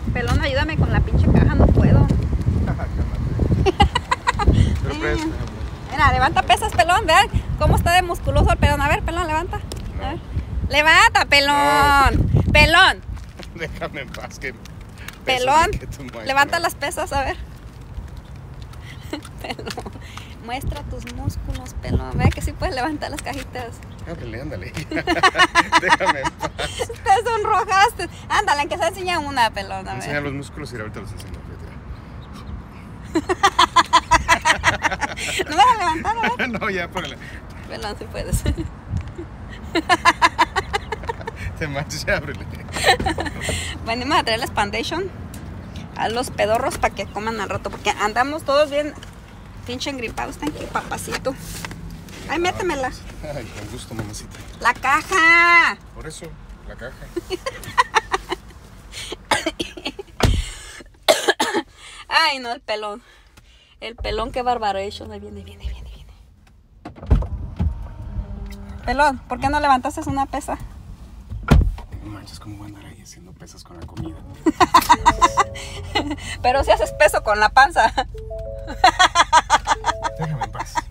Pelón, ayúdame con la pinche caja, no puedo. Mira, levanta pesas, Pelón, vean cómo está de musculoso el Pelón. A ver, Pelón, levanta. A ver. Levanta, Pelón. No. Pelón. Déjame en paz, que Pelón, levanta las pesas, a ver. Pelón, muestra tus músculos, Pelón. Ve que sí puedes levantar las cajitas. Ándale, ándale. Déjame en paz. Te sonrojaste. Ándale, que se enseña una, Pelón. A ver. Enseña los músculos y ahorita los enseño. ¿No vas a levantar, a ver? No, ya, ponle. Pelón, si puedes. Te manches, ábrele. Venimos a traer la Spandation a los pedorros para que coman al rato, porque andamos todos bien pinche engripados. Está aquí, papacito. Ay, métemela. Ay, con gusto, mamacita. La caja. Por eso, la caja. Ay, no, el pelón. El pelón, qué barbaration. Ahí viene. Pelón, ¿por qué no levantaste una pesa? No manches, ¿cómo voy a andar ahí haciendo pesas con la comida? Pero si haces peso con la panza. Déjame en paz.